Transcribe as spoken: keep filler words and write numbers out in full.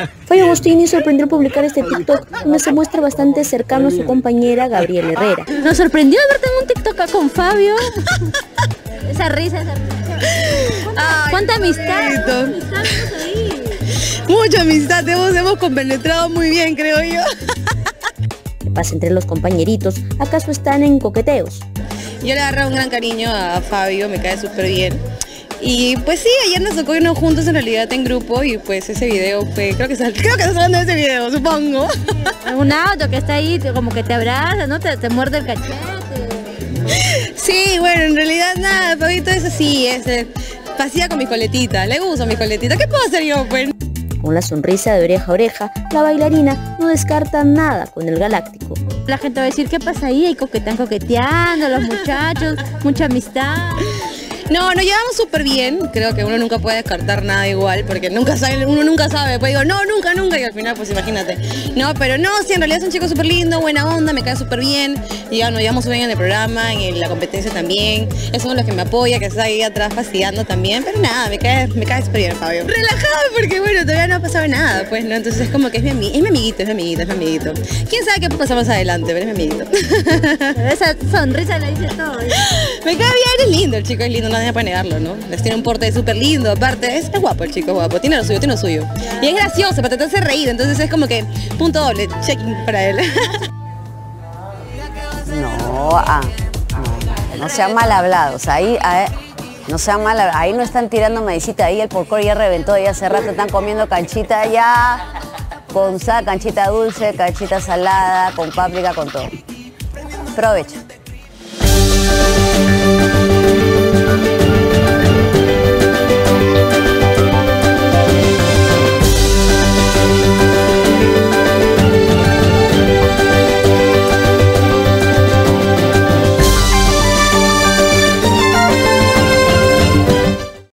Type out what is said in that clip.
Fabio Agostini sorprendió al publicar este TikTok donde se muestra bastante cercano a su compañera Gabriela Herrera. Nos sorprendió verte en un TikTok acá con Fabio. Esa risa, esa risa. Ay, ¿cuánta amistad? ¿Cuánta amistad ahí? Mucha amistad, hemos, hemos compenetrado muy bien, creo yo. ¿Qué pasa entre los compañeritos? ¿Acaso están en coqueteos? Yo le agarré un gran cariño a Fabio, me cae súper bien. Y pues sí, ayer nos tocó irnos juntos en realidad en grupo y pues ese video fue, creo que, creo que estás hablando de ese video, supongo. Un auto que está ahí, como que te abraza, ¿no? Te, te muerde el cachete. Sí, bueno, en realidad nada, Fabito es así, es, eh, pasea con mis coletitas, le gusta mis coletitas, ¿qué puedo hacer yo, pues? Con la sonrisa de oreja a oreja, la bailarina no descarta nada con el galáctico. La gente va a decir, ¿qué pasa ahí? Ahí coquetean coqueteando, los muchachos, mucha amistad. No, nos llevamos súper bien, creo que uno nunca puede descartar nada igual, porque nunca sabe, uno nunca sabe, pues digo, no, nunca, nunca, y al final, pues imagínate. No, pero no, sí, en realidad es un chico súper lindo, buena onda, me cae súper bien, y ya nos llevamos súper bien en el programa, en la competencia también, es uno de los que me apoya, que está ahí atrás fastidiando también, pero nada, me cae, me cae súper bien, Fabio. Relajado, porque bueno, todavía no ha pasado nada, pues, ¿no? Entonces es como que es mi, es mi amiguito, es mi amiguito, es mi amiguito. ¿Quién sabe qué puede pasar más adelante, pero es mi amiguito. Esa sonrisa le dice todo. Me cae bien, es lindo, el chico es lindo, no nadie puede negarlo, ¿no? Les tiene un porte súper lindo, aparte, es, es guapo el chico, es guapo, tiene lo suyo, tiene lo suyo. Y es gracioso, para te hace reír, entonces es como que punto doble, checking para él. No, ah, no, no sean mal hablados, ahí, ahí no sean mal hablados, ahí no están tirando medicita, ahí el porcor ya reventó, ya hace rato están comiendo canchita ya, con sal, canchita dulce, canchita salada, con páprica, con todo. Provecho.